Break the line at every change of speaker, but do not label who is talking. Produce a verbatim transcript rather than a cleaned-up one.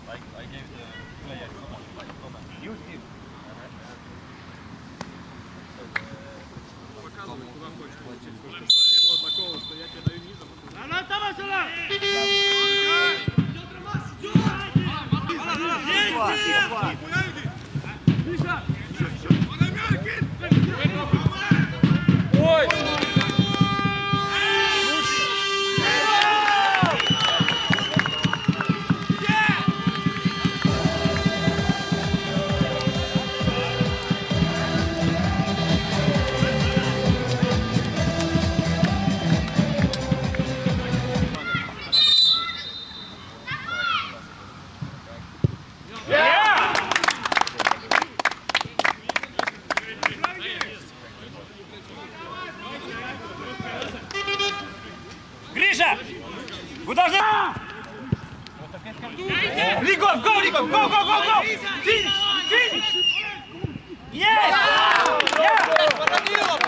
Like I gave the player comment, like comment. You give.
Показывай, куда хочешь получить. Не было такого, что я тебе даю низом. Она там сюда! Ой!
Гриша! Вы должны... Лигов, го, Лигов, го, го, го, го! Финиш! Финиш! Есть!